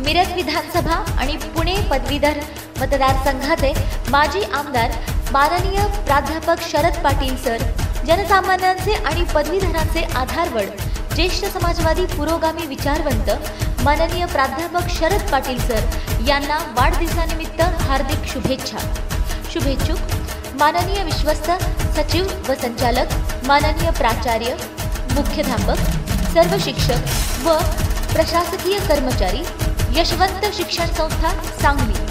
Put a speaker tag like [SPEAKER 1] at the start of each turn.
[SPEAKER 1] मिरज विधानसभा आणि पुणे पदवीधर मतदारसंघाचे माजी आमदार माननीय प्राध्यापक शरद पाटील सर, जनसामान्यांचे आणि पदवीधरांचे आधारवड, ज्येष्ठ समाजवादी पुरोगामी विचारवंत माननीय प्राध्यापक शरद पाटील सर यांना वाढदिवसानिमित्त हार्दिक शुभेच्छा। शुभेच्छुक माननीय विश्वस्त सचिव व संचालक, माननीय प्राचार्य, मुख्याध्यापक, सर्व शिक्षक व प्रशासकीय कर्मचारी, यशवंत शिक्षण संस्था सांगली।